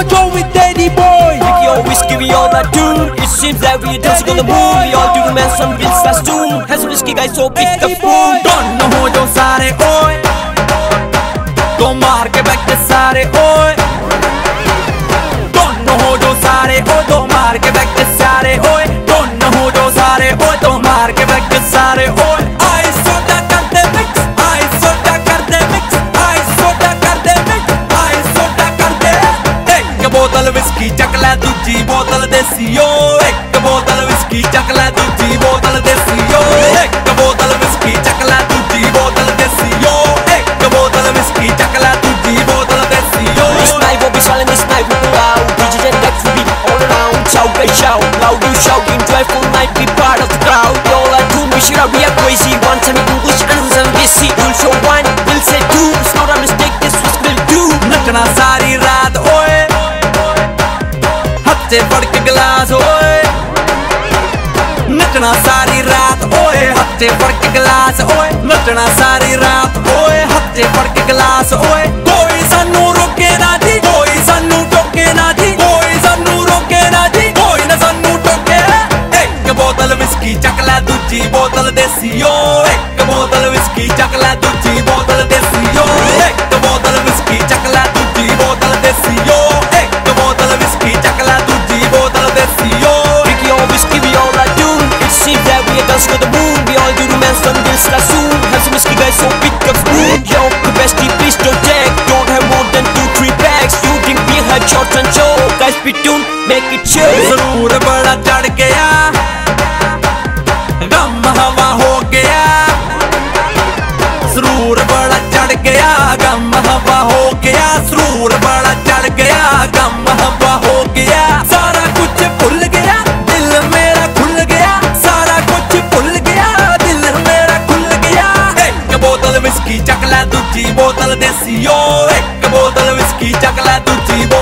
Botel with AD Boyz. Botel Whisky, we all are doomed. It seems that we are dancing on the moon. We all do the man, some will start soon. Has a whiskey guys, so pick the spoon. Don't हो जो सारे ओए, तो मार के बैठ के सारे ओए। Don't हो जो सारे ओए, तो मार के बैठ के सारे ओए। Don't हो जो सारे ओए, तो मार के बैठ के सारे ओए। आइस सोडा कर दे मिक्स, आइस सोडा कर दे मिक्स, आइस सोडा कर दे मिक्स, आइस सोडा कर दे। एक बोतल विस्की चक ले, दूजी बोतल देसी ओ। एक बोतल विस्की चक ले, दूजी बोतल देसी ओ। एक बोतल विस्की चक ले, दूजी बोतल देसी ओ। एक बोतल विस्की चक ले, दूजी बोतल देसी ओ। This night will be silent, this night will be loud. DJ and Dex will be all around. Shout, guys, shout, loud you shouting. Joyful night, be part of the crowd. We all are too much, we are crazy. One time in English and some busy. You'll show one, we'll say two. It's not a mistake, this was will do. नचना सारी रात ओए, हत्थे फड़ के गिलास ओए। नचना सारी रात ओए, हत्थे फड़ के गिलास ओए। नचना सारी रात ओए, हत्थे फड़ के गिलास ओए। कोई सानू रोके ना जी, कोई सानू टोके ना जी, कोई सानू रोके ना जी, कोई ना सानू टोके। एक बोतल विस्की चक ले, दूजी बोतल देसी ओ। एक बोतल विस्की चक ले, दूजी बोतल देसी ओ। एक बोतल विस्की चक ले, दूजी बोतल देसी ओ। एक बोतल विस्की चक ले, दूजी बोतल देसी ओ। Botel Whisky, we all are doomed. It seems that we are dancing on the moon. We all do the man, some will start soon. Have some whiskey guys, so pick up spoon. Yo, the bestie, please don't take. Don't have more than 2-3 bags. You drink beer, have shots and show. Guys, be tuned, make it chill. जरूर बड़ा चढ़ गया, गम हवा हो गया। सुरूर बड़ा चढ़ गया, गम हवा हो गया। सुरूर बड़ा चढ़ गया, गम हवा हो गया। सारा कुछ भूल गया, दिल मेरा खुल गया। सारा कुछ भूल गया, दिल मेरा खुल गया। एक बोतल विस्की चक ले, दूजी बोतल देसी ओ। एक बोतल विस्की चक ले, दूजी